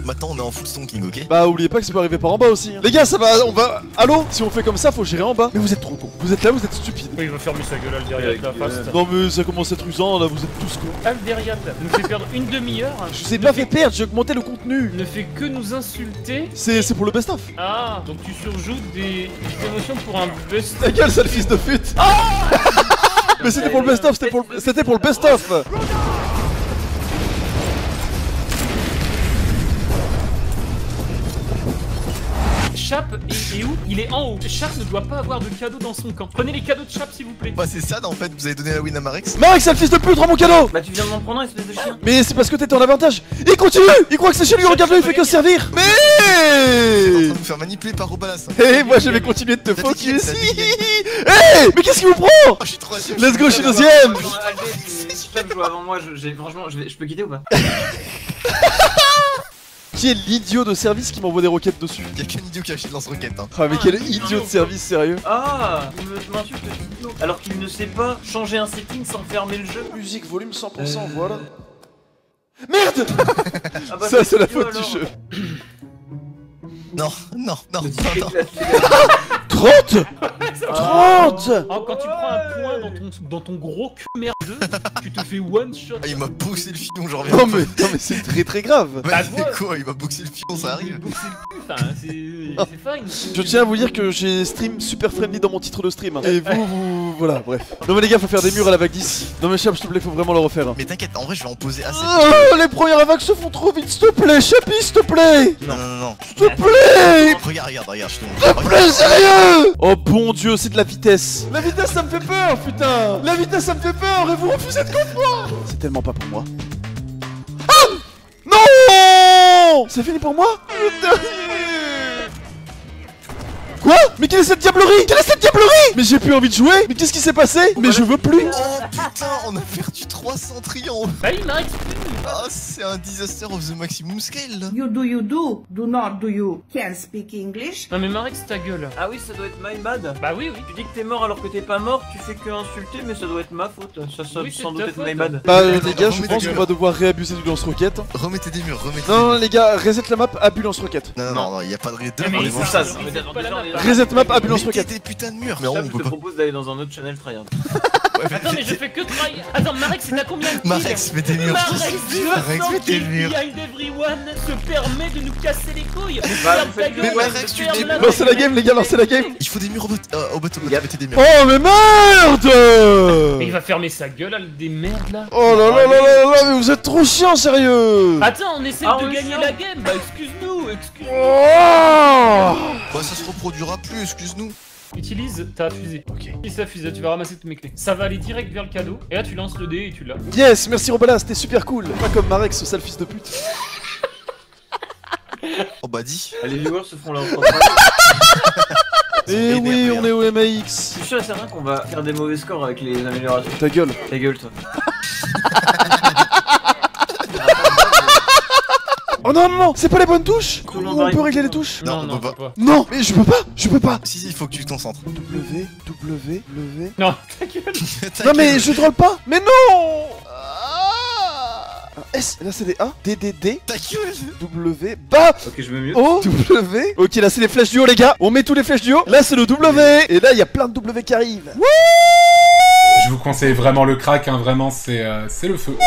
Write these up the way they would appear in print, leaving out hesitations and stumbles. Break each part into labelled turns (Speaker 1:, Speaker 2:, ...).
Speaker 1: maintenant on est en full stonking, ok?
Speaker 2: Bah oubliez pas que ça peut arriver par en bas aussi hein. Les gars ça va, on va... Allô? Si on fait comme ça faut gérer en bas. Mais vous êtes trop cons, vous êtes là, vous êtes stupides.
Speaker 3: Oui, il va fermer sa gueule Alderiat là, fast.
Speaker 2: Non mais ça commence à être usant là, vous êtes tous cons.
Speaker 3: Alderiat nous fait perdre une demi-heure.
Speaker 2: Je vous ai pas fait perdre, j'ai augmenté le contenu.
Speaker 3: Ne fait que nous insulter.
Speaker 2: C'est pour le best-of.
Speaker 3: Ah, donc tu surjoutes des émotions pour un best.
Speaker 2: Ta gueule sale fils de pute. Mais c'était pour le best-of, c'était pour le best-of.
Speaker 3: Chap est où? Il est en haut. Chap ne doit pas avoir de cadeau dans son camp. Prenez les cadeaux de Chap s'il vous plaît.
Speaker 1: Bah c'est ça en fait, vous avez donné la win à Marex.
Speaker 2: Marex sale fils de pute, rends mon cadeau.
Speaker 4: Bah tu viens de m'en prendre un, espèce de chien.
Speaker 2: Mais c'est parce que t'étais en avantage. Il continue. Il croit que c'est chez lui, regarde-le, il fait que se servir.
Speaker 1: T'es en
Speaker 2: Mais
Speaker 1: train de me faire manipuler par Robalas.
Speaker 2: hé, moi je vais continuer de te
Speaker 1: T'as
Speaker 2: focus.
Speaker 1: t'as dit-
Speaker 2: Hé, mais qu'est-ce qui vous prend?
Speaker 1: Oh, je suis trop assuré.
Speaker 2: Let's go, je suis deuxième.
Speaker 4: Chap joue avant moi, franchement, je peux quitter ou pas?
Speaker 2: Qui est l'idiot de service qui m'envoie des roquettes dessus?
Speaker 1: Y'a qu'un idiot qui a acheté le lance-roquette hein.
Speaker 2: Ah mais quel idiot de service, sérieux.
Speaker 4: Ah, il m'insulte le alors qu'il ne sait pas changer un setting sans fermer le jeu.
Speaker 2: Musique volume 100%, voilà. Merde.
Speaker 4: Ah bah,
Speaker 2: Ça c'est la
Speaker 4: idiot,
Speaker 2: faute du
Speaker 4: alors.
Speaker 2: jeu.
Speaker 1: Non, non, non, non, non.
Speaker 2: 30. 30.
Speaker 3: Oh, quand tu prends un point dans ton gros cul merdeux, tu te fais one shot.
Speaker 1: Ah, il m'a boxé le filon, j'en reviens.
Speaker 2: Non mais c'est très très grave.
Speaker 1: Bah,
Speaker 3: Bah,
Speaker 1: c'est quoi? Il m'a boxé le filon, ça arrive.
Speaker 3: Donc c'est le cul, enfin, c'est fine.
Speaker 2: Je tiens à vous dire que j'ai stream super friendly dans mon titre de stream. Et vous, voilà, bref. Non mais les gars, faut faire des murs à la vague 10. Non mais Chap, s'il te plaît, faut vraiment le refaire.
Speaker 1: Mais t'inquiète, en vrai, je vais en poser assez.
Speaker 2: Oh, les premières vagues se font trop vite, s'il te plaît, Chapi, s'il te plaît.
Speaker 1: Non, non, non, non.
Speaker 2: S'il te plaît.
Speaker 1: Regarde, regarde, regarde, je te
Speaker 2: S'il te plaît, sérieux. Oh bon Dieu, c'est de la vitesse. La vitesse, ça me fait peur, putain. La vitesse, ça me fait peur et vous refusez de comprendre. C'est tellement pas pour moi. Ah non. C'est fini pour moi. Le dernier. Quoi? Mais quelle est cette diablerie? Quelle est cette diablerie? Mais j'ai plus envie de jouer. Mais qu'est-ce qui s'est passé? Mais je veux plus.
Speaker 1: Oh putain, on a perdu 300 triomphes.
Speaker 3: Bah il m'a
Speaker 1: Ah, c'est un disaster of the maximum scale là.
Speaker 5: You do not do you can speak English?
Speaker 3: Non mais Marex ta gueule.
Speaker 4: Ah oui, ça doit être my bad.
Speaker 3: Bah oui oui.
Speaker 4: Tu dis que t'es mort alors que t'es pas mort, tu fais que insulter, mais ça doit être ma faute. Ça
Speaker 3: Oui, c'est
Speaker 4: sans doute
Speaker 3: ta
Speaker 4: être
Speaker 3: faute.
Speaker 4: my bad.
Speaker 2: Bah
Speaker 1: Attends,
Speaker 2: les gars, je
Speaker 1: remets
Speaker 2: pense
Speaker 1: ta
Speaker 2: qu'on
Speaker 1: gueule.
Speaker 2: va devoir réabuser du lance-roquette.
Speaker 1: Remettez des murs, remettez
Speaker 2: Non, non les gars, reset la map, abus lance-roquette.
Speaker 1: Non, non, non, non, y'a pas de raid.
Speaker 3: Mais
Speaker 1: On les
Speaker 3: il
Speaker 1: voit
Speaker 3: faut
Speaker 1: ça.
Speaker 3: ça,
Speaker 4: mais
Speaker 3: c'est pas la map.
Speaker 2: Reset map, abus
Speaker 1: Mettez
Speaker 2: lance-roquette.
Speaker 1: des putains de murs. Mais on
Speaker 4: Chap, je
Speaker 1: peut
Speaker 4: te
Speaker 1: pas.
Speaker 4: propose d'aller dans un autre channel tryhard.
Speaker 1: Ouais,
Speaker 3: Attends mais je fais que try. Attends Marex c'est à combien de kills?
Speaker 1: Marex, mets des murs. Marex, mets des murs.
Speaker 3: Behind everyone se permet de nous casser les couilles.
Speaker 4: Bah,
Speaker 3: Ferme
Speaker 4: vous
Speaker 3: ta
Speaker 4: faites-
Speaker 3: gueule,
Speaker 1: Mais Marex, tu
Speaker 3: ferme
Speaker 1: dis-
Speaker 3: la
Speaker 2: Lancez la
Speaker 3: gueule.
Speaker 2: game les gars, lancez la game.
Speaker 1: Il faut des murs au bottom, mettez des murs.
Speaker 2: Oh mais merde.
Speaker 3: Mais il va fermer sa gueule avec des merdes là.
Speaker 2: Oh là là là là là, mais vous êtes trop chiant sérieux.
Speaker 3: Attends on essaie
Speaker 4: Ah,
Speaker 3: de
Speaker 4: oui,
Speaker 3: gagner
Speaker 4: ça.
Speaker 3: la game. Bah excuse-nous, excuse-nous.
Speaker 2: Oh.
Speaker 1: Bah ça se reproduira plus, excuse-nous.
Speaker 3: Utilise ta fusée.
Speaker 2: Ok.
Speaker 3: Utilise ta fusée, tu vas ramasser toutes mes clés. Ça va aller direct vers le cadeau. Et là tu lances le dé et tu l'as.
Speaker 2: Yes, merci Robala, c'était super cool. Pas comme Marex, ce sale fils de pute.
Speaker 1: Oh bah dis.
Speaker 4: Les viewers se feront leur propre avis.
Speaker 2: Eh oui,
Speaker 1: énervé,
Speaker 2: on est au MAX.
Speaker 4: Je suis sûr et certain qu'on va faire des mauvais scores avec les améliorations.
Speaker 2: Ta gueule.
Speaker 4: Ta gueule, toi.
Speaker 2: Oh non non non, c'est pas les bonnes touches.
Speaker 4: Tout le monde
Speaker 2: Comment on
Speaker 4: arrive.
Speaker 2: peut régler les touches?
Speaker 1: Non, on
Speaker 3: non,
Speaker 1: peut
Speaker 3: faut pas.
Speaker 2: Non, mais je peux pas, je peux pas.
Speaker 1: Si, si, il faut que tu te concentres.
Speaker 2: W.
Speaker 3: Non, ta gueule.
Speaker 2: Non mais je troll pas. Mais non. S, là c'est des A, D, D, D,
Speaker 1: Ta gueule.
Speaker 2: W, bas,
Speaker 4: Ok, je me mute.
Speaker 2: O, W. Ok, là c'est les flèches du haut, les gars. On met tous les flèches du haut. Là c'est le W. Et là il y a plein de W qui arrivent.
Speaker 6: Je vous conseille vraiment le crack, hein, vraiment, c'est le feu.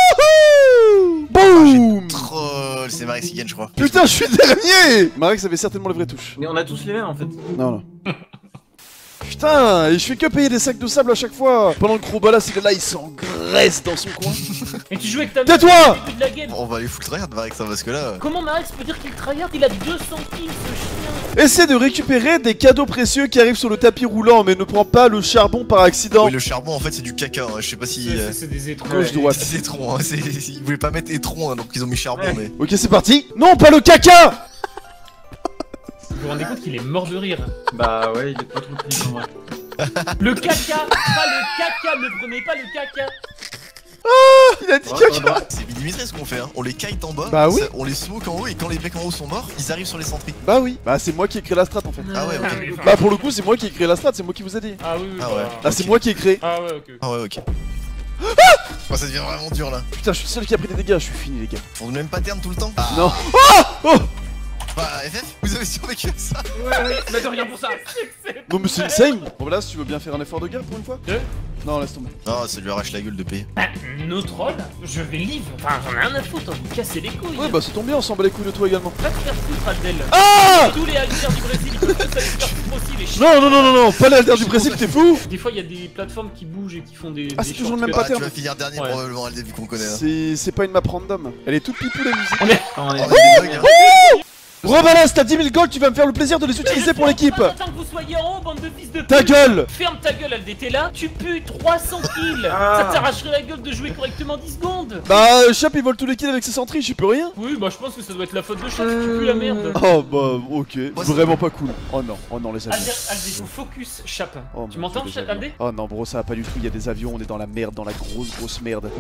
Speaker 2: Boum.
Speaker 1: Troll, c'est Marex qui gagne, je crois.
Speaker 2: Putain, je suis dernier. Marex avait certainement les vraies touches.
Speaker 4: Mais on a tous les mêmes en fait.
Speaker 2: Non, non. Putain, et je fais que payer des sacs de sable à chaque fois. Pendant que Robalas il est là, il s'engraisse dans son coin.
Speaker 3: Et tu joues avec ta
Speaker 2: Tais-toi.
Speaker 3: mère au début de la game.
Speaker 1: On va aller foutre tryhard Marex, hein, parce que là.
Speaker 3: Comment Marex peut dire qu'il tryhard? Il a 200 kills ce chien.
Speaker 2: Essaie de récupérer des cadeaux précieux qui arrivent sur le tapis roulant, mais ne prends pas le charbon par accident.
Speaker 1: Oui, le charbon en fait c'est du caca, hein. Je sais pas si.
Speaker 3: C'est des étrons.
Speaker 2: Gauche, droite.
Speaker 1: C'est étron, hein. Ils voulaient pas mettre étron, hein, donc ils ont mis charbon,
Speaker 4: Ouais.
Speaker 1: mais.
Speaker 2: Ok, c'est parti. Non, pas le caca.
Speaker 3: Vous vous rendez compte qu'il est mort de rire.
Speaker 4: Bah ouais, il est pas trop triste en vrai.
Speaker 3: Le caca, pas le caca, ne prenez pas le caca.
Speaker 2: Il a dit
Speaker 4: Ouais,
Speaker 2: caca.
Speaker 4: ouais.
Speaker 1: C'est millimétré ce qu'on fait, hein. On les kite en bas,
Speaker 2: Bah oui.
Speaker 1: on les smoke en haut, et quand les mecs en haut sont morts, ils arrivent sur les sentries.
Speaker 2: Bah oui. Bah c'est moi qui ai créé la strat en fait.
Speaker 1: Ah ouais, ok.
Speaker 3: oui, enfin,
Speaker 2: Bah pour le coup, c'est moi qui ai créé la strat, c'est moi qui vous ai dit.
Speaker 3: Ah oui, oui.
Speaker 1: Ah
Speaker 3: bah,
Speaker 1: ouais.
Speaker 2: Ah, c'est moi qui ai créé.
Speaker 3: Ah ouais, ok.
Speaker 1: Ah ouais, ok. Oh, ça devient vraiment dur là.
Speaker 2: Putain, je suis le seul qui a pris des dégâts, je suis fini les gars.
Speaker 1: On ne même pas turn tout le temps.
Speaker 2: Non. Oh
Speaker 1: Bah, FF, vous avez survécu à ça.
Speaker 3: Ouais, mais de rien pour ça.
Speaker 2: non mais c'est insane. Bon bah là, si tu veux bien faire un effort de guerre pour une fois. Non, laisse tomber.
Speaker 1: Non, ça lui arrache la gueule de payer.
Speaker 3: Bah, nos trolls, je vais live. Enfin, j'en ai rien à foutre, vous cassez les couilles.
Speaker 2: Ouais bah ça tombe bien, on s'en bat les couilles de toi également.
Speaker 3: Va te faire foutre, Aldel.
Speaker 2: Ah
Speaker 3: Tous les Alders du Brésil, ils peuvent tous aller se faire foutre aussi, les chiens.
Speaker 2: Non, pas l'alter du Brésil, t'es fou.
Speaker 3: Des fois, il y a des plateformes qui bougent et qui font des.
Speaker 2: Ah,
Speaker 3: des
Speaker 2: c'est toujours le
Speaker 3: shortcuts.
Speaker 2: même
Speaker 1: Ah,
Speaker 2: pattern.
Speaker 1: tu vas finir dernier
Speaker 3: Ouais.
Speaker 1: probablement à le début qu'on connaît. Hein.
Speaker 2: C'est pas une map random. Elle est toute pipou la musique.
Speaker 3: On est.
Speaker 1: Oh, il y a des bugs, hein.
Speaker 2: Rebalance, t'as 10 000 gold, tu vas me faire le plaisir de les utiliser pour l'équipe.
Speaker 3: Attends que vous soyez en haut, bande de fils de
Speaker 2: Ta
Speaker 3: pute.
Speaker 2: gueule.
Speaker 3: Ferme ta gueule, Aldé, t'es là, tu pues 300 kills.
Speaker 4: Ah.
Speaker 3: Ça t'arracherait la gueule de jouer correctement 10 secondes.
Speaker 2: Bah, Chap il vole tous les kills avec ses sentries, j'y peux rien.
Speaker 3: Oui, bah je pense que ça doit être la faute de Chap, tu pues la merde.
Speaker 2: Oh bah, ok.
Speaker 1: Moi, c'est-
Speaker 2: Vraiment pas cool. Oh non, les avions.
Speaker 3: Aldé, focus, Chap.
Speaker 2: Oh,
Speaker 3: Tu
Speaker 2: mon
Speaker 3: m'entends,
Speaker 2: Dieu, les
Speaker 3: Aldé?
Speaker 2: avions. Oh non, bro, ça va pas du tout. Il y a des avions, on est dans la merde, dans la grosse merde.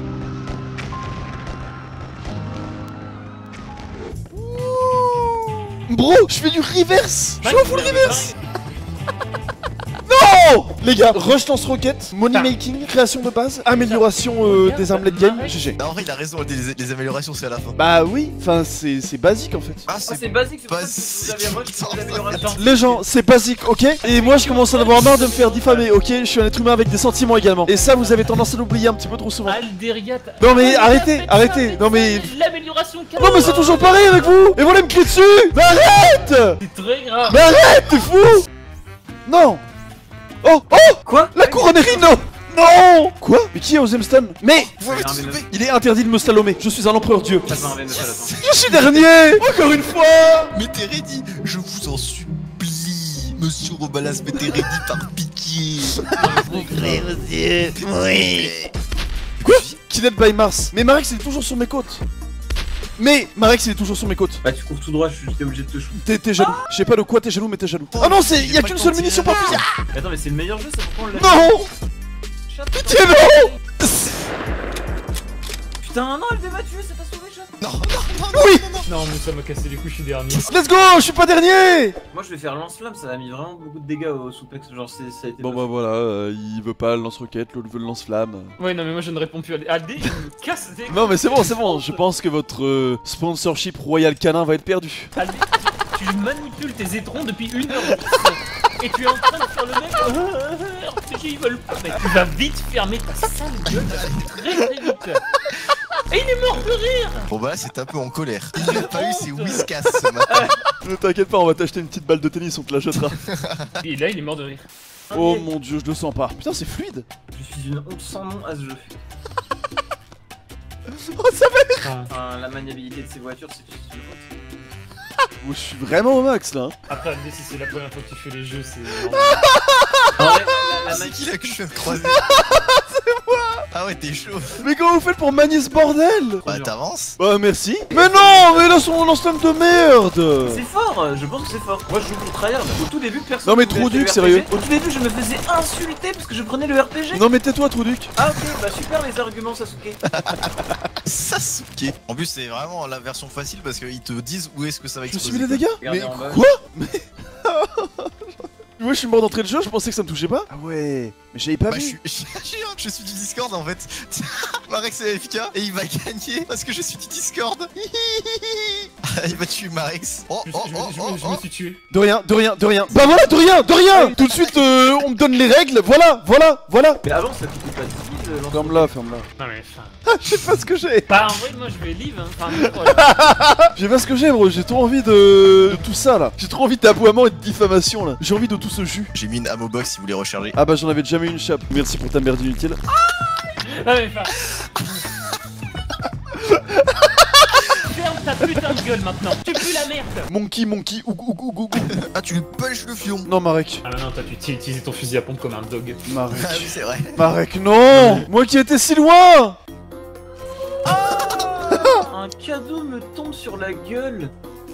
Speaker 2: Bro, je fais du reverse. Je suis en full reverse. Non les gars, rush lance-roquette, money making, création de base, amélioration des armes late game, GG.
Speaker 1: Non, en vrai, il a raison, les améliorations c'est à la fin.
Speaker 2: Bah oui, enfin c'est basique en fait.
Speaker 1: Ah,
Speaker 4: Ah, c'est basique, c'est pour ça
Speaker 1: basique.
Speaker 4: que vous avez rush pour les améliorations.
Speaker 2: Les gens, c'est basique, ok? Et moi je commence à en avoir marre de me faire diffamer, ok? Je suis un être humain avec des sentiments également. Et ça vous avez tendance à l'oublier un petit peu trop souvent.
Speaker 3: Alderiat.
Speaker 2: Non, mais arrêtez, non, mais-
Speaker 3: L'amélioration
Speaker 2: Non mais c'est toujours pareil avec vous! Et voilà me crier dessus! Mais arrête!
Speaker 3: C'est très grave.
Speaker 2: Mais arrête, t'es fou! Non! Oh!
Speaker 4: Quoi?
Speaker 2: La couronnerie, non! Non! Quoi? Mais qui a osé me stun? Mais
Speaker 1: Vous m'avez
Speaker 4: Non,
Speaker 1: tous
Speaker 4: mais
Speaker 1: loupé.
Speaker 2: il est interdit de me slalomer, je suis un empereur dieu.
Speaker 4: Attends, attends.
Speaker 2: Je suis dernier! Encore une fois!
Speaker 1: Mettez ready, je vous en supplie. Monsieur Robalas, mettez ready par pitié. Monsieur. Oui.
Speaker 2: Quoi? Killed by Mars. Mais Marex il est toujours sur mes côtes. Marex il est toujours sur mes côtes.
Speaker 4: Bah, tu cours tout droit, j'étais obligé de te shooter.
Speaker 2: T'es jaloux. Je sais pas de quoi t'es jaloux, mais t'es jaloux. Ah non, c'est. Y'a qu'une seule munition par fusil.
Speaker 4: Attends, mais c'est le meilleur jeu, c'est pourquoi on l'a.
Speaker 2: Non! Pitié, non!
Speaker 4: Putain, non, elle m'a tué, ça t'a sauvé, chat.
Speaker 1: Non,
Speaker 2: Oui!
Speaker 3: Non, mais ça m'a cassé les couilles, je suis dernier.
Speaker 2: Let's go! Je suis pas dernier!
Speaker 4: Moi, je vais faire lance-flamme, ça a mis vraiment beaucoup de dégâts au souplex. Genre, ça a été.
Speaker 2: Bon bah voilà, il veut pas le lance-roquette, l'autre veut le lance-flamme.
Speaker 3: Ouais, non, mais moi je ne réponds plus à Aldé, il me casse des.
Speaker 2: Non mais c'est bon, je pense que votre sponsorship Royal Canin va être perdu.
Speaker 3: Aldé, tu manipules tes étrons depuis 1 heure. Et tu es en train de faire le mec. RPG, ils veulent pas. Mais tu vas vite fermer ta sale gueule très vite. Et il est mort de rire.
Speaker 1: Robalas c'est un peu en colère. Il n'a pas eu ses whiskas ce matin.
Speaker 2: Ne t'inquiète pas, on va t'acheter une petite balle de tennis, on te la jettera.
Speaker 3: Et là, il est mort de rire.
Speaker 2: Oh mon dieu, je le sens pas. Putain, c'est fluide.
Speaker 4: Je suis une honte sans nom à ce jeu.
Speaker 2: Oh, ça va.
Speaker 4: Enfin, la maniabilité de ces voitures, c'est juste une honte.
Speaker 2: Oh, je suis vraiment au max là.
Speaker 3: Après, Aldé, si c'est la première fois que tu fais les jeux, c'est.
Speaker 4: En vrai, la
Speaker 1: C'est qui là que je viens de croiser? Ah ouais, t'es chaud.
Speaker 2: Mais comment vous faites pour manier ce bordel?
Speaker 1: Bah t'avances.
Speaker 2: Bah merci. Mais non, mais là son lance-flamme de merde.
Speaker 4: C'est fort, je pense que c'est fort. Moi je joue pour tryhard. Au tout début, personne.
Speaker 2: Non, mais
Speaker 4: pouvait
Speaker 2: Trouduc,
Speaker 4: acheter le
Speaker 2: sérieux.
Speaker 4: RPG. Au tout début, je me faisais insulter parce que je prenais le RPG.
Speaker 2: Non mais tais-toi Trouduc.
Speaker 4: Ah ok, bah super les arguments Sasuke.
Speaker 1: Sasuke. En plus c'est vraiment la version facile parce qu'ils te disent où est-ce que ça va
Speaker 2: Je
Speaker 1: exploser.
Speaker 2: subis les dégâts.
Speaker 4: Regardez
Speaker 2: Mais
Speaker 4: en bas.
Speaker 2: quoi? Mais... Ouais, je suis mort d'entrée de jeu, je pensais que ça me touchait pas. Ah ouais, mais j'avais pas
Speaker 1: Bah,
Speaker 2: vu.
Speaker 1: je suis du Discord en fait. Marex est AFK et il va gagner parce que je suis du Discord. Il va tuer Marex. Oh
Speaker 3: Je,
Speaker 1: oh
Speaker 3: je-
Speaker 1: oh
Speaker 3: je-
Speaker 1: oh
Speaker 3: je
Speaker 1: oh.
Speaker 3: me suis tué.
Speaker 2: De rien. Bah voilà, de rien. Tout de suite, on me donne les règles. Voilà.
Speaker 4: Mais avant ça coûtait pas 10 000
Speaker 2: Ferme-la.
Speaker 3: Non, mais enfin.
Speaker 2: Je sais pas ce que j'ai.
Speaker 3: Bah, en vrai, moi je vais live, hein. Enfin, voilà.
Speaker 2: J'ai pas ce que j'ai, bro. J'ai trop envie de tout ça là. J'ai trop envie d'aboiement et de diffamation là. J'ai envie de tout ce jus.
Speaker 1: J'ai mis une ammo box si vous voulez recharger.
Speaker 2: Ah bah j'en avais déjà mis une chape. Merci pour ta merde inutile.
Speaker 3: Non, mais enfin. Ferme ta putain de gueule maintenant. Tu pues la merde.
Speaker 2: Monkey, oug.
Speaker 1: Ah tu lui punches le fion.
Speaker 2: Non, Marek.
Speaker 3: Ah, non, t'as pu utiliser ton fusil à pompe comme un dog.
Speaker 1: Ah oui
Speaker 2: Marek.
Speaker 1: c'est vrai.
Speaker 2: Marek, non. Moi qui étais si loin.
Speaker 4: Un cadeau me tombe sur la gueule.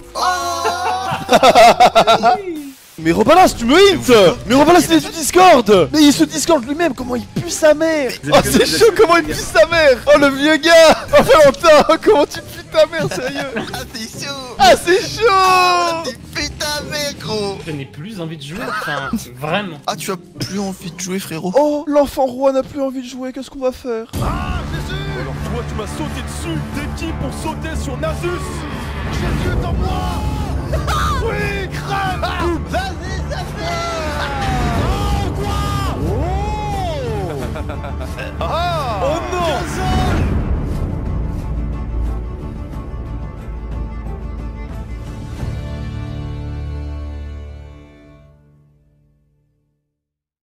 Speaker 2: Mais Robalas, tu me hint. Mais Robalas, il est du Discord. Mais il se Discord lui-même, comment il pue sa mère. Oh c'est chaud, comment il pue sa mère. Oh le vieux gars. Oh Valentin, comment tu pues ta mère, sérieux.
Speaker 1: Ah t'es chaud.
Speaker 2: Ah c'est chaud.
Speaker 1: T'es pétard. jamais, gros.
Speaker 3: Je n'ai plus envie de jouer, enfin, vraiment.
Speaker 1: Ah, tu as plus envie de jouer, frérot?
Speaker 2: Oh, l'enfant roi n'a plus envie de jouer, qu'est-ce qu'on va faire?
Speaker 7: Alors toi, tu m'as sauté dessus. T'es qui pour sauter sur Nasus?